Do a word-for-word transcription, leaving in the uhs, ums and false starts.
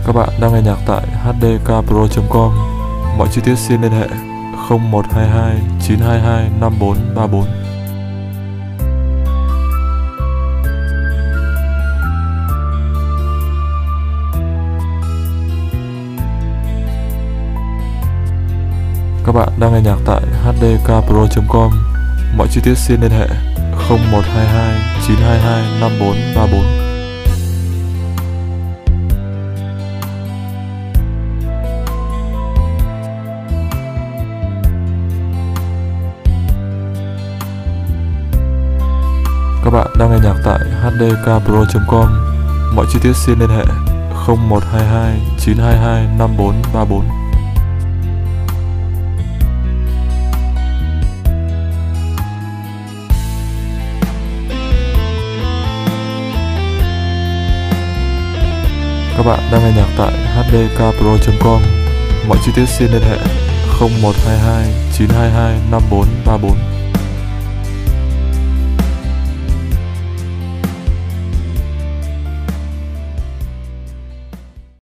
Các bạn đang nghe nhạc tại h d k pro chấm com. Mọi chi tiết xin liên hệ không một hai hai chín hai hai năm bốn ba bốn. Các bạn đang nghe nhạc tại h d k pro chấm com. Mọi chi tiết xin liên hệ không một hai hai chín hai hai năm bốn ba bốn. Các bạn đang nghe nhạc tại h d k pro chấm com. Mọi chi tiết xin liên hệ không một hai hai chín hai hai năm bốn ba bốn. Các bạn đang nghe nhạc tại h d k pro chấm com. Mọi chi tiết xin liên hệ không một hai hai chín hai hai năm bốn ba bốn.